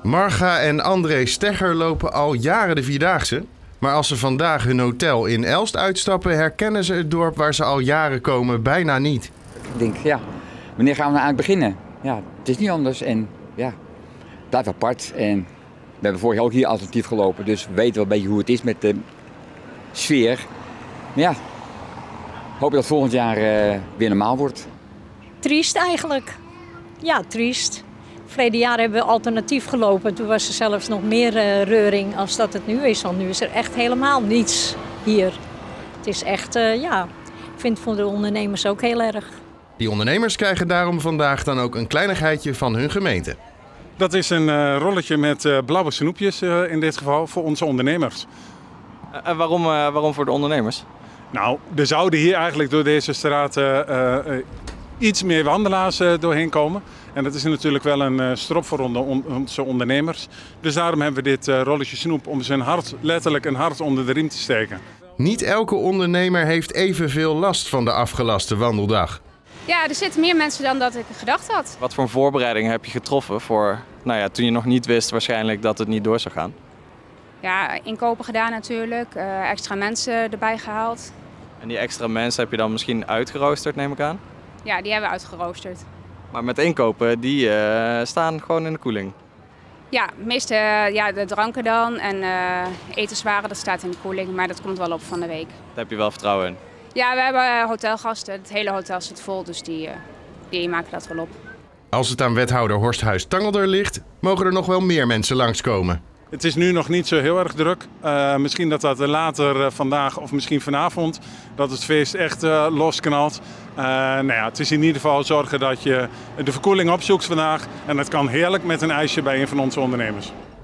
Marga en André Stegger lopen al jaren de Vierdaagse. Maar als ze vandaag hun hotel in Elst uitstappen, herkennen ze het dorp waar ze al jaren komen bijna niet. Ik denk, ja, wanneer gaan we nou eigenlijk beginnen? Ja, het is niet anders en ja, het blijft apart. En we hebben vorig jaar ook hier alternatief gelopen, dus we weten wel een beetje hoe het is met de sfeer. Maar ja, hoop dat het volgend jaar weer normaal wordt. Triest eigenlijk. Ja, triest. Verleden jaar hebben we alternatief gelopen. Toen was er zelfs nog meer reuring als dat het nu is. Want nu is er echt helemaal niets hier. Het is echt, ja, ik vind het voor de ondernemers ook heel erg. Die ondernemers krijgen daarom vandaag dan ook een kleinigheidje van hun gemeente. Dat is een rolletje met blauwe snoepjes in dit geval voor onze ondernemers. En waarom voor de ondernemers? Nou, er zouden hier eigenlijk door deze straat iets meer wandelaars doorheen komen. En dat is natuurlijk wel een strop voor onze ondernemers. Dus daarom hebben we dit rolletje snoep om zijn hart, letterlijk een hart onder de riem te steken. Niet elke ondernemer heeft evenveel last van de afgelaste wandeldag. Ja, er zitten meer mensen dan dat ik gedacht had. Wat voor voorbereiding heb je getroffen voor, toen je nog niet wist waarschijnlijk dat het niet door zou gaan? Ja, inkopen gedaan natuurlijk, extra mensen erbij gehaald. En die extra mensen heb je dan misschien uitgeroosterd, neem ik aan? Ja, die hebben we uitgeroosterd. Maar met inkopen, die staan gewoon in de koeling? Ja, meeste de dranken dan en etenswaren, dat staat in de koeling, maar dat komt wel op van de week. Daar heb je wel vertrouwen in? Ja, we hebben hotelgasten, het hele hotel zit vol, dus die maken dat wel op. Als het aan wethouder Horst Huis-Tangelder ligt, mogen er nog wel meer mensen langskomen. Het is nu nog niet zo heel erg druk. Misschien dat later vandaag of misschien vanavond, dat het feest echt losknalt. Het is in ieder geval zorgen dat je de verkoeling opzoekt vandaag. En dat kan heerlijk met een ijsje bij een van onze ondernemers.